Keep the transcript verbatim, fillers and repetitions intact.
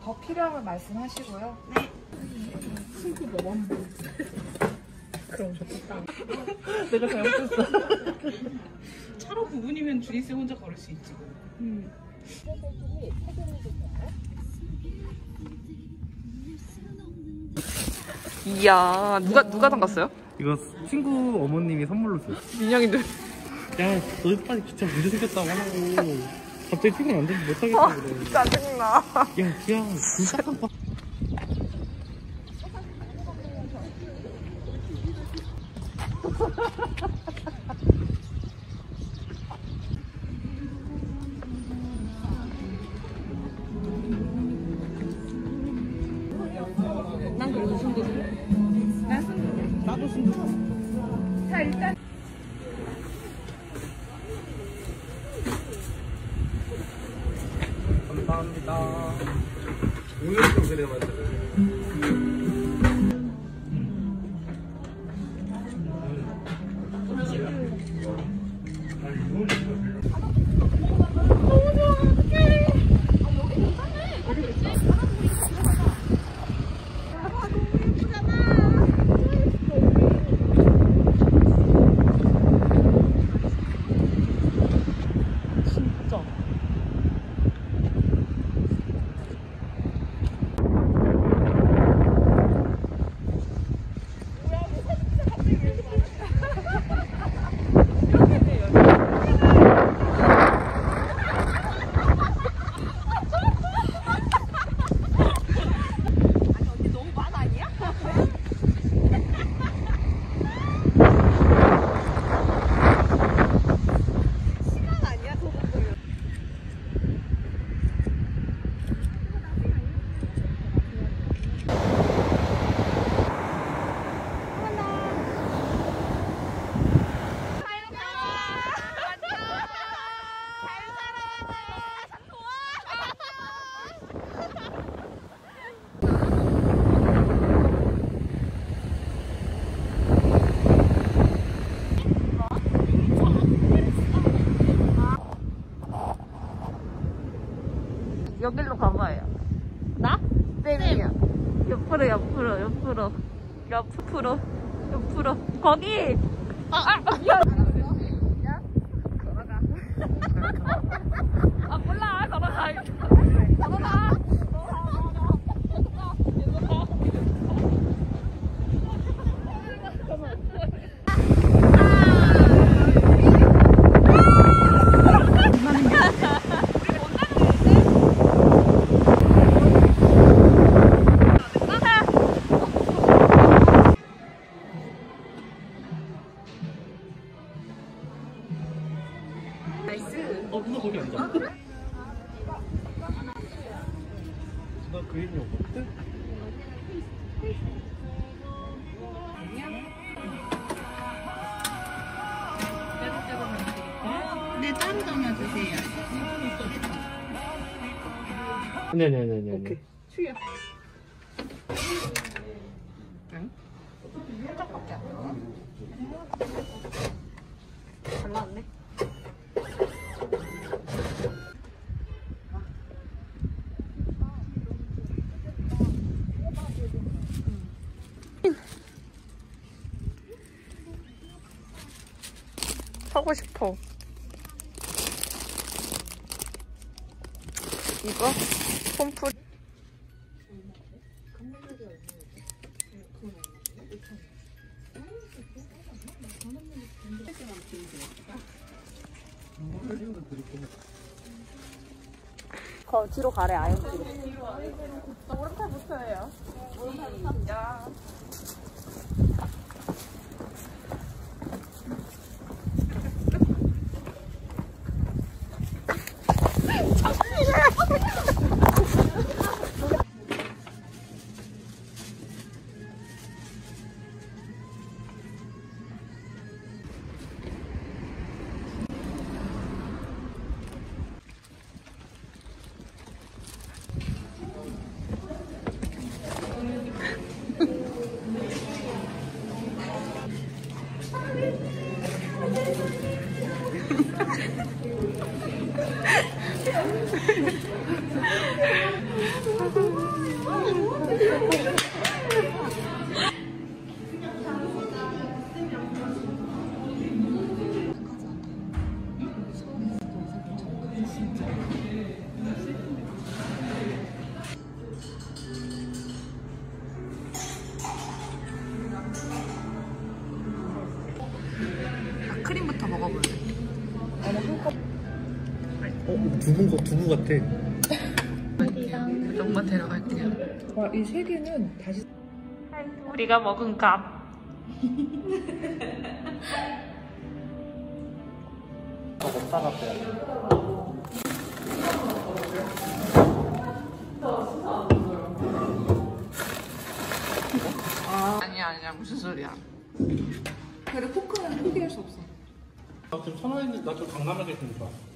더 필요하면 말씀하시고요. 네. 친구 너무 안 보여. 그럼 좋겠다. 내가 잘못했어. 차로 구 분이면 주니스 혼자 걸을 수 있지. 음. 이야, 누가 누가 담갔어요? 이거 친구 어머님이 선물로 줬어. 민영이들. 야, 너 빨리 진짜 문제 생겼다고 하고 갑자기 출근 안 되면 못하겠다고 그래. 짜증나. 야, 야, 진짜 깜빡. 난 그래도 승부지. 난 승부. 나도 승부. 자, 일단. 감사합니다. 오늘 좀 그래 맞아. 여기로 가봐요. 나? 쌤이야. 옆으로, 옆으로, 옆으로. 옆으로, 옆으로. 거기! 아, 아, 야! 걸어가. 아, 몰라. 걸어가. 걸어가. 어, 누나 거기 앉아. 나 그림이 없거든? 네, 따로 담아주세요. 네네네네. 오케이. 추여. 살짝밖에 안 나와. 잘 나왔네. 사고 싶어. 이거? 폼풀. 거 뒤로 가래. 아예 뒤로. 오른팔부터 해요. 오른팔부터. 크림부터 먹어볼래. 어, 두부, 두부 같아. 정말 데려갈게요. 와, 이 세 개는 다시. 우리가 먹은 값. 더 먹다가 빼야 아니야 아니야 무슨 소리야. 그래 포크는 포기할 수 없어. 나 지금 선호했는데 나 좀 강남하게 좀 좋아.